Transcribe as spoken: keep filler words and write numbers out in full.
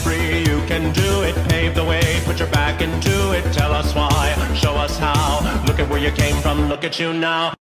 free, you can do it. Pave the way, put your back into it. Tell us why, show us how. Look at where you came from, look at you now.